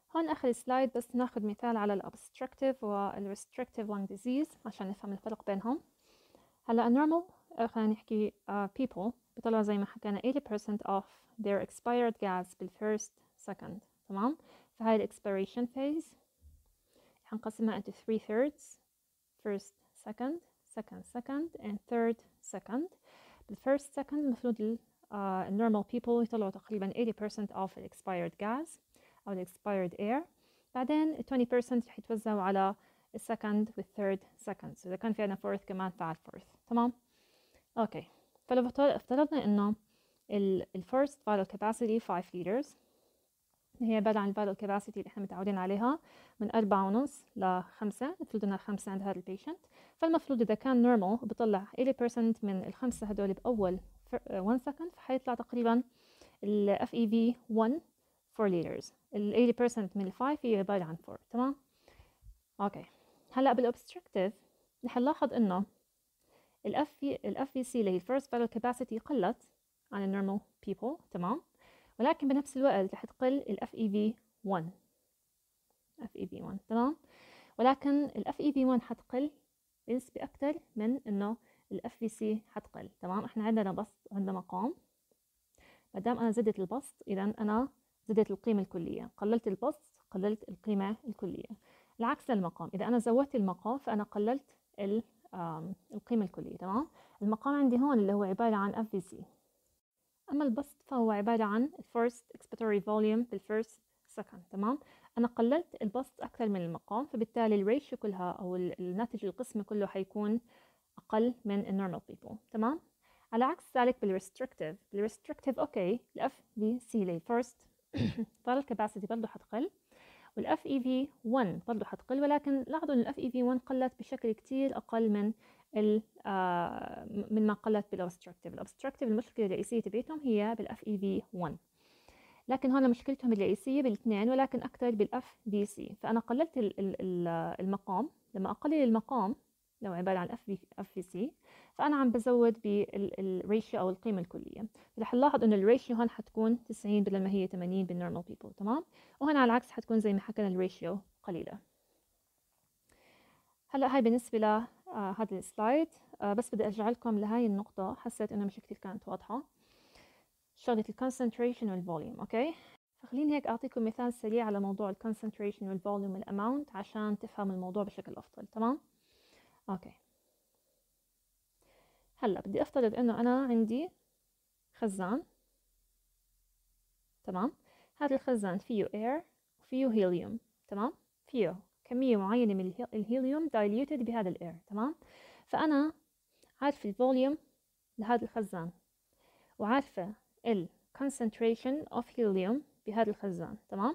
هون آخر سلايد بس ناخد مثال على ال obstructive وال restrictive lung disease عشان نفهم الفرق بينهم. هلا normal خلينا نحكي people بيطلعوا زي ما حكينا 80% of their expired gas بالfirst second. تمام. فهاي ال expiration phase حنقسمها into 3/3 first second second and third second. بالfirst second المفروض normal people يطلعوا تقريبا 80% of the expired gas أو the expired air. بعدين 20% رح يتوزعوا على السكند والثيرد second. إذا كان في عنا fourth كمان فعل fourth. تمام. أوكي. فلو افترضنا إنه first vital capacity 5 liters هي عبارة عن vital capacity اللي احنا متعودين عليها من 4.5 ل5. المفروض إنها 5 عند هذا البيشنت. فالمفروض إذا كان normal بطلع 80% من الخمسة هدول بأول 1 second فحيطلع تقريبا ال FEV1 4 liters. ال 80% من ال 5 هي عبارة عن 4. تمام. اوكي. هلا بالobstructive رح نلاحظ انه ال FVC اللي هي first vital capacity قلت عن ال normal people. تمام. ولكن بنفس الوقت رح تقل ال FEV1. تمام. ولكن ال FEV1 حتقل بنسبة أكتر من إنه ال FVC حتقل. تمام. إحنا عندنا بسط وعندنا مقام. ما دام أنا زدت البسط إذا أنا زدت القيمة الكلية. قللت البسط قللت القيمة الكلية. العكس للمقام، إذا أنا زودت المقام فأنا قللت القيمة الكلية. تمام. المقام عندي هون اللي هو عبارة عن FVC. أما البسط فهو عبارة عن first expiratory volume بالfirst second. تمام. أنا قللت البسط أكثر من المقام فبالتالي الريشيو كلها أو الناتج القسمي كله حيكون أقل من النورمال people. تمام. على عكس ذلك بالrestrictive أوكي ال FVC اللي first vital capacity برضه حتقل وال FEV1 برضه حتقل، ولكن لاحظوا إن ال FEV1 قلت بشكل كتير أقل من من ما قلت بالobstructive. الobstructive المشكلة الرئيسية تبعتهم هي بال FEV1، لكن هون مشكلتهم الرئيسية بالاثنين ولكن أكثر بال FVC. فأنا قللت المقام. لما أقلل المقام لو عبارة عن FVC فأنا عم بزود بالريشيو أو القيمة الكلية. رح نلاحظ إنه الريشيو هون حتكون 90 بدل ما هي 80 بالنورمال بيبل. تمام. وهنا على العكس حتكون زي ما حكينا الريشيو قليلة. هلا هاي بالنسبة ل هذا السلايد. بس بدي أرجع لكم لهاي النقطة، حسيت إنه مش كتير كانت واضحة، شغلة الكونسنتريشن والفوليوم. أوكي. فخليني هيك أعطيكم مثال سريع على موضوع الكونسنتريشن والفوليوم والأماونت عشان تفهم الموضوع بشكل أفضل. تمام. أوكي. هلا بدي أفترض إنه أنا عندي خزان. تمام. هذا الخزان فيه air وفيه هيليوم. تمام. فيه كمية معينة من الهيليوم diluted بهذا الاير. تمام. فأنا عارفة الفوليوم لهذا الخزان وعارفة ال concentration of helium بهذا الخزان. تمام.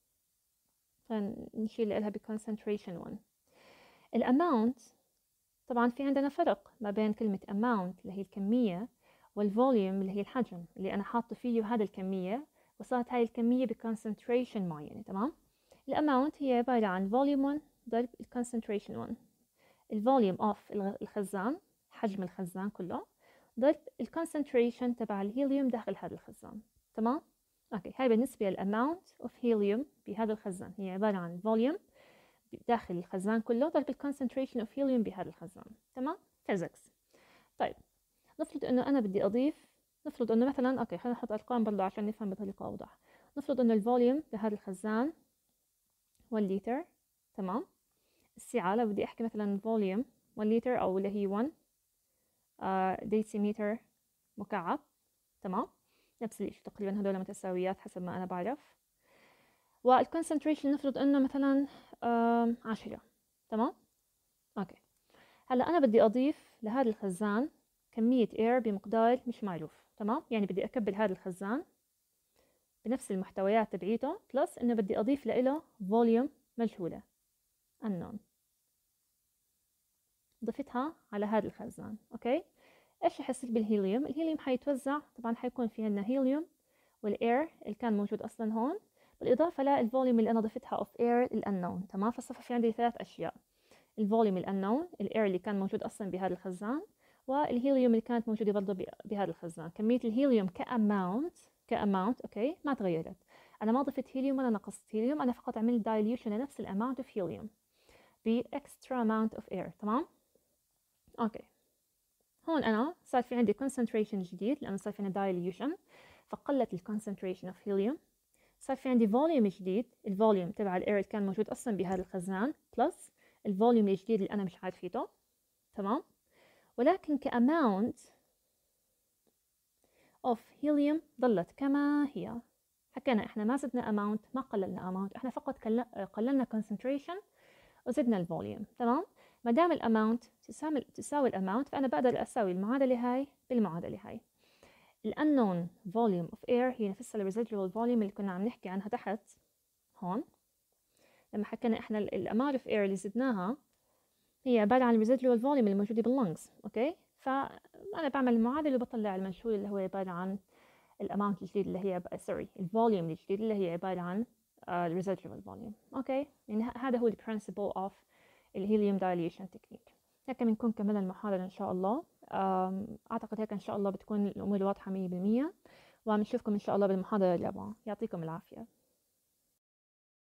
فنشيل لها ب concentration 1. الاماونت طبعا في عندنا فرق ما بين كلمة amount اللي هي الكمية والفوليوم اللي هي الحجم اللي أنا حاطة فيه هذا الكمية وصارت هاي الكمية بكونسنتريشن معينة. تمام. الاماونت هي عبارة عن volume 1 ضرب الكونسنتريشن 1. الفوليوم اوف الخزان حجم الخزان كله ضرب الكونسنتريشن تبع الهيليوم داخل هذا الخزان. تمام. اوكي. هاي بالنسبة للاماونت اوف هيليوم بهذا الخزان هي عبارة عن الفوليوم داخل الخزان كله ضرب الكونسنتريشن اوف هيليوم بهذا الخزان. تمام. فيزيكس. طيب نفرض انه انا بدي اضيف، نفرض انه مثلا اوكي خلينا نحط ارقام برضه عشان نفهم بطريقه اوضح. نفرض انه الفوليوم لهذا الخزان 1 لتر. تمام. السعه لو بدي احكي مثلا فوليوم 1 لتر او اللي هي 1 ديسيمتر مكعب. تمام. نفس الشيء تقريبا هذول متساويات حسب ما انا بعرف. والكونسنتريشن نفرض انه مثلا 10. تمام. اوكي. هلا انا بدي اضيف لهذا الخزان كمية اير بمقدار مش معروف. تمام. يعني بدي اكبل هذا الخزان بنفس المحتويات تبعيته بلس انه بدي اضيف له فوليوم مجهولة unknown ضفتها على هذا الخزان. اوكي. ايش رح يصير بالهيليوم؟ الهيليوم حيتوزع، طبعا حيكون في عندنا هيليوم والاير اللي كان موجود اصلا هون بالاضافه للفوليوم اللي انا ضفتها اوف اير الانون. تمام. فصفى في عندي 3 اشياء: الفوليوم الانون، الاير اللي كان موجود اصلا بهذا الخزان، والهيليوم اللي كانت موجوده برضه بهذا الخزان. كميه الهيليوم كاماونت اوكي ما تغيرت. أنا ما ضفت هيليوم ولا نقصت هيليوم، أنا فقط عملت dilution لنفس ال amount of helium ب extra amount of air. تمام؟ أوكي، هون أنا صار في عندي concentration جديد لأنه صار في عندي dilution، فقلت ال concentration of helium. صار في عندي volume جديد، الفوليوم تبع الاير اللي كان موجود أصلا بهذا الخزان بلس الفوليوم الجديد اللي أنا مش عارفيته. تمام؟ ولكن كأماونت of helium ضلت كما هي. حكينا احنا ما زدنا amount ما قللنا amount، احنا فقط قللنا concentration وزدنا الفوليوم. تمام؟ ما دام الاماونت تساوي الاماونت، فانا بقدر اساوي المعادله هاي بالمعادله هاي. الانون volume of air هي نفسها الريزيدوال فوليوم اللي كنا عم نحكي عنها تحت هون لما حكينا احنا الاماونت of air اللي زدناها هي عباره عن الريزيدوال فوليوم اللي موجوده باللنجز. اوكي، فانا بعمل المعادله وبطلع المجهول اللي هو عباره عن الاماونت الجديد اللي هي سوري الفوليوم الجديد اللي هي عباره عن الريزيدوال فوليوم. اوكي، يعني هذا هو البرنسبل اوف الهيليوم دايليشن تكنيك. هيك بنكون كملنا المحاضرة إن شاء الله. أعتقد هيك إن شاء الله بتكون الأمور واضحة 100%، وبنشوفكم إن شاء الله بالمحاضرة الرابعة. يعطيكم العافية.